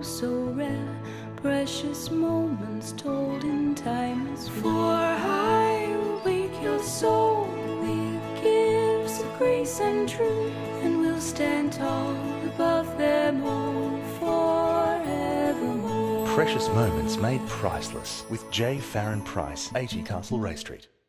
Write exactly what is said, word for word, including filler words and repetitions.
oh so rare, precious moments told in timeless way. For I will wake your soul with gifts of grace and truth, and will stand tall above them all forevermore. Precious moments made priceless with J. Farren-Price, eighty Castlereagh Street.